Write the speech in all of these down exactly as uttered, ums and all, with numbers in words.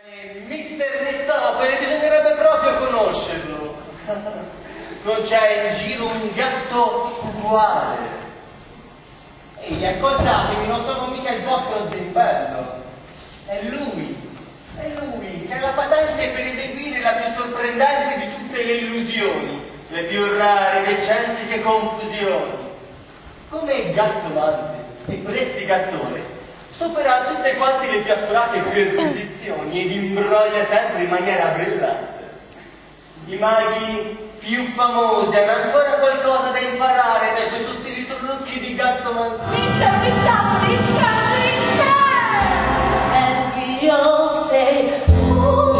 mister Mistofele, bisognerebbe proprio conoscerlo. Non c'è in giro un gatto uguale. Ehi, ascoltatemi, non sono mica il vostro Zinfello. È lui, è lui, che ha la patente per eseguire la più sorprendente di tutte le illusioni, le più rare, decenti che confusioni. Come gattomante e prestigattore, supera tutte quante le più accurate perquisizioni ed imbroglia sempre in maniera brillante. I maghi più famosi hanno ancora qualcosa da imparare dai suoi sottili trucchi di gattomanzia. mister Mistofele, it's time, it's time! And we all say, oh,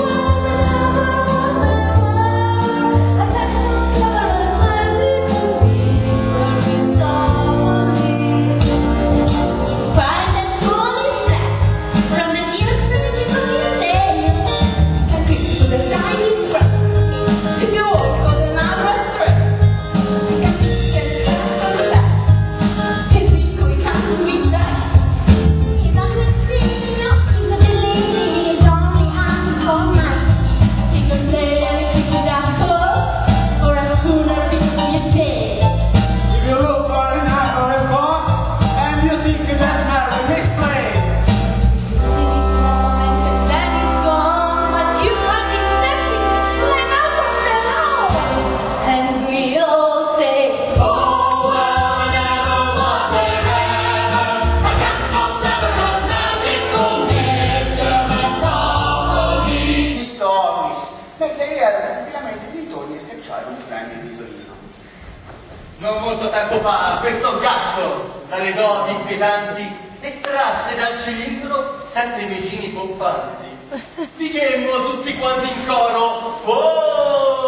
I got some clever magical mister Mistofele. Find a spoon in black, from the nearest to the tip of his tail. You can creep to the tiny scrap. You can walk on another thread. You can kick and cut on the back. His equally comes with dice. He's on the senior, he's a bellini, he's only uncle nice. He can play any trick with a club or a schooner between his days. If you look for an eye or a paw, and you think that's not a misplaced. You see it for a moment and then it's gone, but you run it nothing, like out from the law. And we all say, Oh, well, never was there ever a cat so clever as magical mister Mistofele. Mistonis, perché erano veramente dintorni e schiacciare un grande risolino. Non molto tempo fa questo gatto, dalle doti inquietanti, estrasse dal cilindro sette micini pompanti. Dicemmo tutti quanti in coro, oh!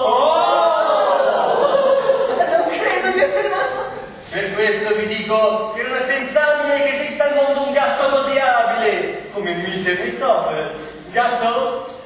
Oh! Non credo di essere nato. Per questo vi dico che non è pensabile che esista al mondo un gatto così abile come mister Mistofele. Gatto